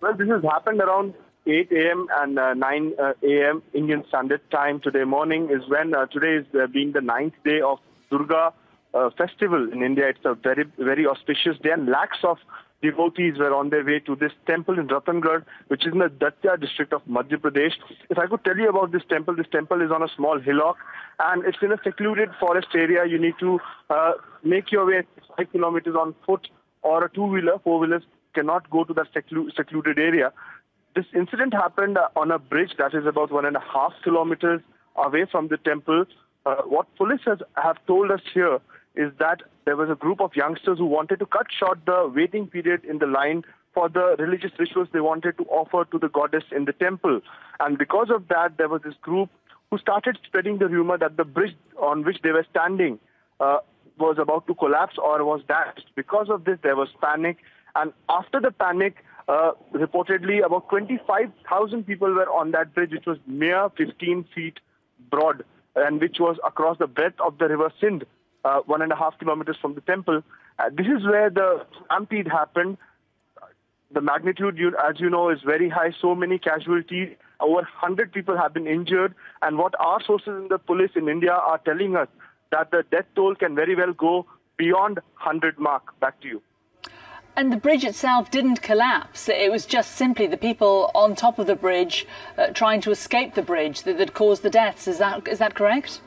Well, this has happened around 8 a.m. and 9 a.m. Indian Standard Time today morning is when today is being the 9th day of Durga festival in India. It's a very, very auspicious day, and lakhs of devotees were on their way to this temple in Ratangarh, which is in the Datia district of Madhya Pradesh. If I could tell you about this temple is on a small hillock, and it's in a secluded forest area. You need to make your way 5 kilometers on foot or a two-wheeler. Four-wheelers cannot go to that secluded area. This incident happened on a bridge that is about 1.5 kilometers away from the temple. What police have told us here is that there was a group of youngsters who wanted to cut short the waiting period in the line for the religious rituals they wanted to offer to the goddess in the temple. And because of that, there was this group who started spreading the rumor that the bridge on which they were standing was about to collapse or was dashed. Because of this, there was panic. And after the panic, reportedly about 25,000 people were on that bridge, which was mere 15 feet broad and which was across the breadth of the river Sindh, 1.5 kilometers from the temple. This is where the stampede happened. The magnitude, as you know, is very high. So many casualties. Over 100 people have been injured. And what our sources in the police in India are telling us, that the death toll can very well go beyond 100 mark. Back to you. And the bridge itself didn't collapse. It was just simply the people on top of the bridge trying to escape the bridge that caused the deaths. Is that correct?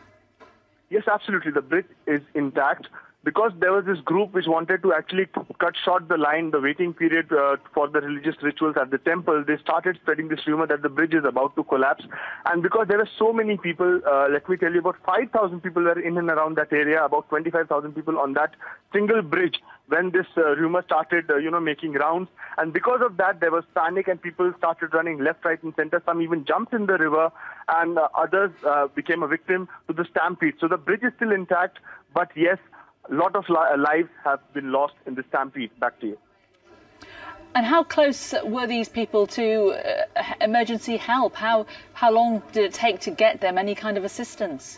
Yes, absolutely. The bridge is intact because there was this group which wanted to actually cut short the line, the waiting period for the religious rituals at the temple. They started spreading this rumor that the bridge is about to collapse. And because there were so many people, let me tell you, about 5,000 people were in and around that area, about 25,000 people on that single bridge when this rumor started, making rounds. And because of that, there was panic and people started running left, right and center. Some even jumped in the river and others became a victim to the stampede. So the bridge is still intact, but yes, a lot of lives have been lost in the stampede. Back to you. And how close were these people to emergency help? How long did it take to get them any kind of assistance?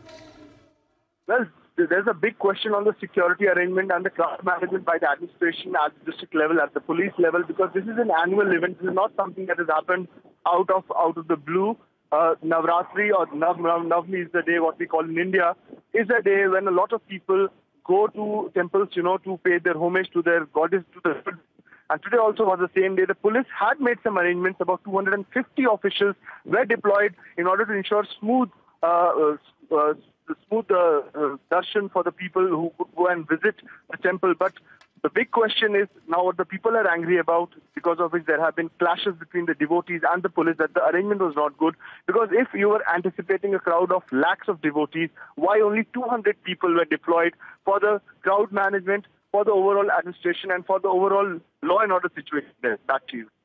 Well, there's a big question on the security arrangement and the crowd management by the administration at the district level, at the police level, because this is an annual event. This is not something that has happened out of the blue. Navratri or Navami is the day, what we call in India, is a day when a lot of people go to temples, to pay their homage to their goddess, to the. And today also was the same day. The police had made some arrangements. About 250 officials were deployed in order to ensure smooth darshan for the people who could go and visit the temple. But the big question is now what the people are angry about, because of which there have been clashes between the devotees and the police, that the arrangement was not good. Because if you were anticipating a crowd of lakhs of devotees, why only 200 people were deployed for the crowd management, for the overall administration and for the overall law and order situation there? Back to you.